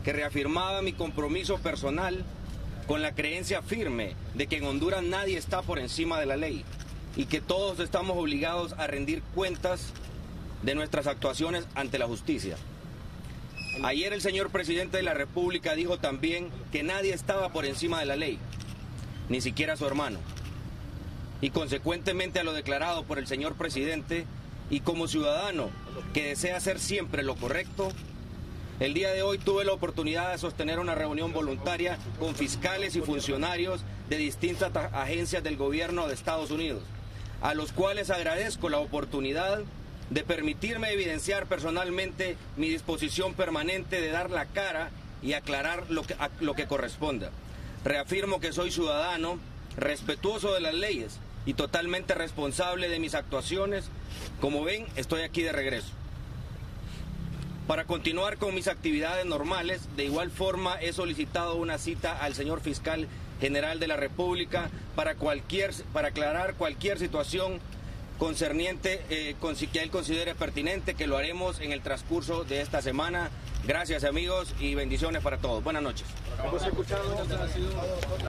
que reafirmaba mi compromiso personal con la creencia firme de que en Honduras nadie está por encima de la ley y que todos estamos obligados a rendir cuentas de nuestras actuaciones ante la justicia. Ayer el señor presidente de la República dijo también que nadie estaba por encima de la ley, ni siquiera su hermano. Y consecuentemente a lo declarado por el señor presidente, y como ciudadano que desea hacer siempre lo correcto, el día de hoy tuve la oportunidad de sostener una reunión voluntaria con fiscales y funcionarios de distintas agencias del gobierno de Estados Unidos, a los cuales agradezco la oportunidad de permitirme evidenciar personalmente mi disposición permanente de dar la cara y aclarar lo que corresponda. Reafirmo que soy ciudadano, respetuoso de las leyes y totalmente responsable de mis actuaciones. Como ven, estoy aquí de regreso. Para continuar con mis actividades normales, de igual forma he solicitado una cita al señor fiscal general de la República para aclarar cualquier situación concerniente que él considere pertinente, que lo haremos en el transcurso de esta semana. Gracias, amigos, y bendiciones para todos. Buenas noches.